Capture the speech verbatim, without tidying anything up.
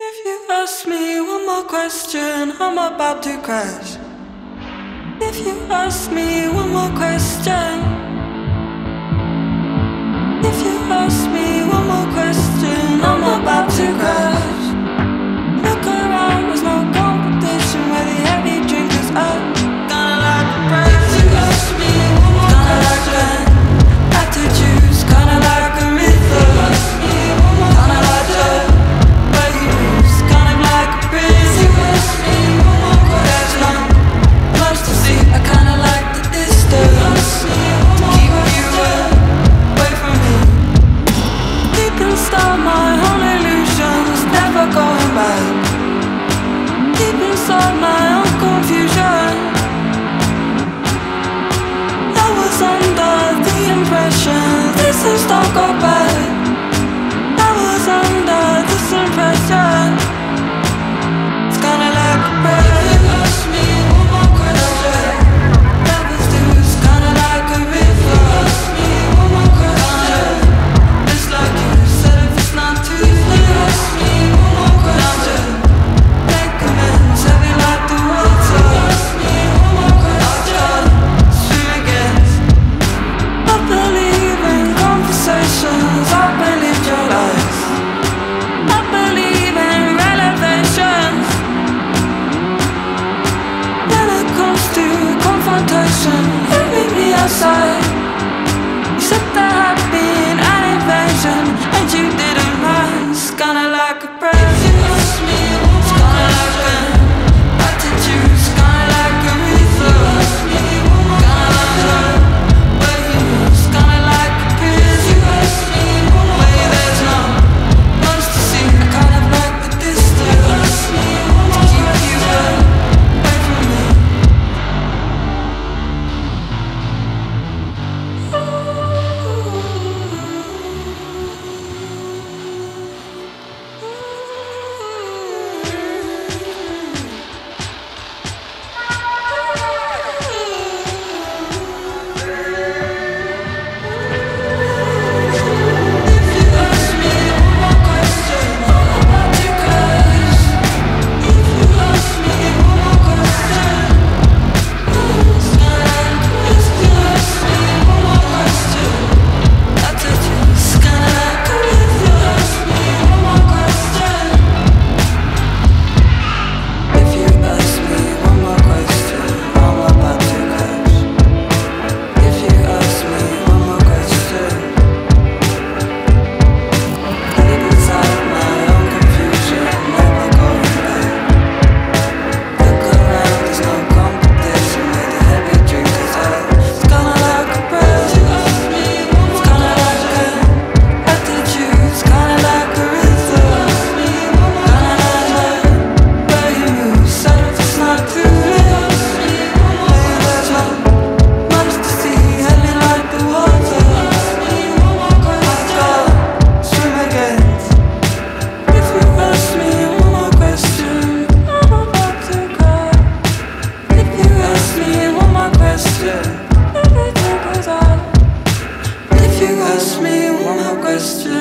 If you ask me one more question, I'm about to crash. If you ask me one more question, if you ask me one more question, I'm about to crash. Look around, there's no competition where the heavy drinkers are gonna like the price. If you ask me one more gonna question, like to choose, kinda like a rhythm. Kinda like the way you move, kind of like a breeze. If you ask me one more question, there's not much to see. I kinda like the distance, keep you away from me. Deep inside my own illusions, never going back. Deep inside my own confusion, I was under the impression this is don't go back. I was under this impression it's kinda like a prayer. If you ask me one more question, rappers do it's kinda like a river. If you ask me one more question, it's like you said if it's not too late. If you ask me one more question, make amends, heavy like the water. If you ask me one more question, swim against. I believe in conversations, I believe your lies. I believe in relevations. When it comes to confrontation, you meet me outside. You said there had been an invasion, and you didn't mind. It's kinda like a prayer. If you ask me, it's kinda like an attitude. It's kinda like a rhythm. Kinda like the way you move. It's kinda like a breeze. If you ask me, way there's not much to see. I kind of like the distance, to keep you away from me. If you ask me one more question, I'm about to crash. If you ask me one more question, it's like if you ask me one more question, I touch you, it's kinda like if you ask me one more question. If you ask me one more question, I'm about to crash. If you ask me one more question, deep inside my own confusion, never going back. Look around, there's no competition where the heavy drinkers are. It's kinda like a prayer. If you ask me one more, it's kinda like an attitude. It's kinda like a rhythm. Kinda like the way you move. Said if it's not too late, maybe there's not much to see. Heavy like the water. I gotta swim against. If you ask me one more question, I'm about to cry. If you ask me one more question, everything goes out. If you ask me one more question,